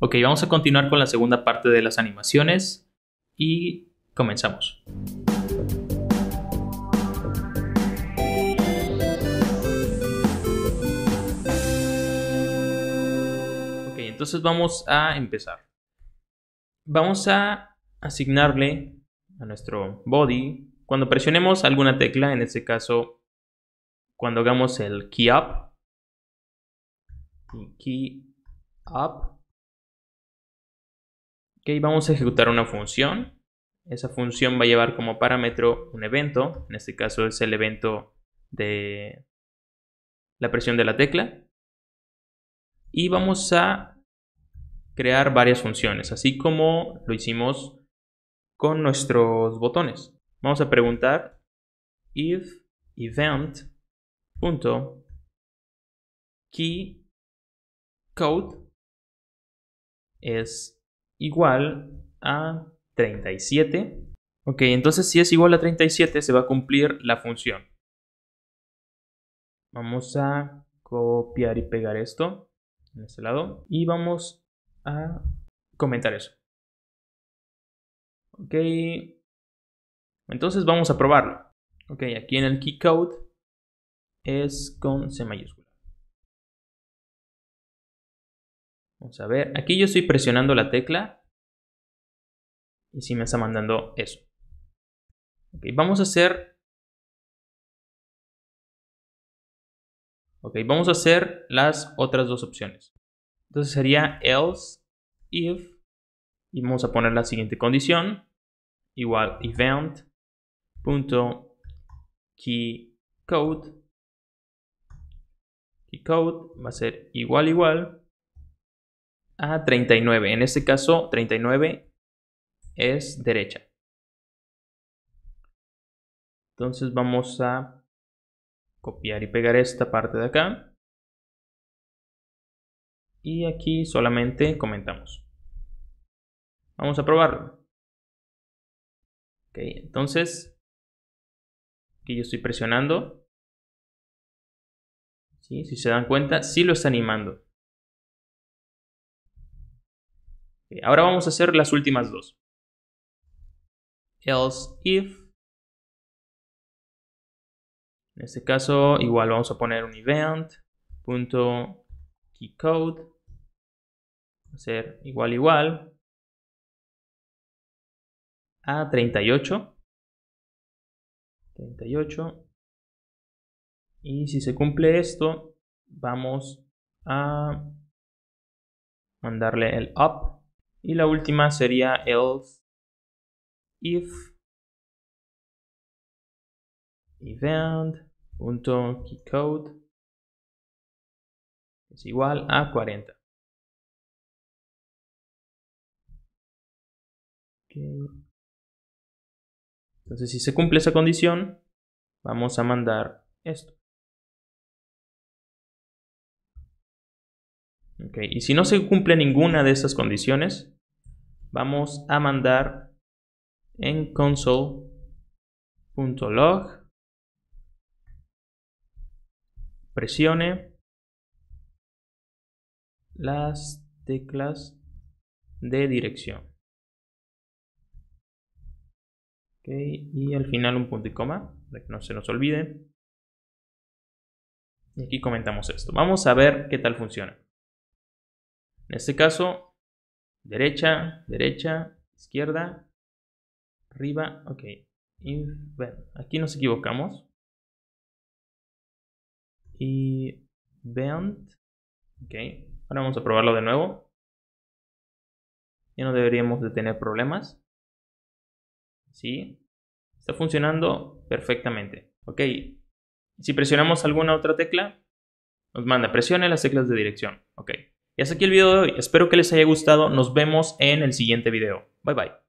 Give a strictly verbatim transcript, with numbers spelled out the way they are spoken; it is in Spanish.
Ok, vamos a continuar con la segunda parte de las animaciones y comenzamos. Ok, entonces vamos a empezar. Vamos a asignarle a nuestro body, cuando presionemos alguna tecla, en este caso, cuando hagamos el key up, key up, ok, vamos a ejecutar una función. Esa función va a llevar como parámetro un evento, en este caso es el evento de la presión de la tecla, y vamos a crear varias funciones, así como lo hicimos con nuestros botones. Vamos a preguntar if event punto key code es igual a treinta y siete. Ok, entonces si es igual a treinta y siete se va a cumplir la función. Vamos a copiar y pegar esto en este lado y vamos a comentar eso. Ok, entonces vamos a probarlo. Ok, aquí en el key code es con C mayúscula. Vamos a ver, aquí yo estoy presionando la tecla y sí me está mandando eso. Ok, vamos a hacer Ok, vamos a hacer las otras dos opciones. Entonces sería else if, y vamos a poner la siguiente condición, igual event punto key code, key code va a ser igual igual a treinta y nueve. En este caso treinta y nueve es derecha. Entonces vamos a copiar y pegar esta parte de acá. Y aquí solamente comentamos. Vamos a probarlo. Ok, entonces aquí yo estoy presionando. ¿Sí? Si se dan cuenta, sí lo está animando. Okay, ahora vamos a hacer las últimas dos. Else if. En este caso, igual vamos a poner un event punto key code. Va a ser igual igual a treinta y ocho. treinta y ocho. Y si se cumple esto, vamos a mandarle el up. Y la última sería else if event punto key code es igual a cuarenta. Okay. Entonces, si se cumple esa condición, vamos a mandar esto. Okay. Y si no se cumple ninguna de estas condiciones, vamos a mandar en console punto log presione las teclas de dirección. Okay. Y al final un punto y coma, para que no se nos olvide. Y aquí comentamos esto. Vamos a ver qué tal funciona. En este caso, derecha, derecha, izquierda, arriba, ok. Y bueno, aquí nos equivocamos. Y event, ok. Ahora vamos a probarlo de nuevo. Ya no deberíamos de tener problemas. Sí, está funcionando perfectamente. Ok, si presionamos alguna otra tecla, nos manda presione las teclas de dirección. Ok, y hasta aquí el video de hoy. Espero que les haya gustado. Nos vemos en el siguiente video. Bye bye.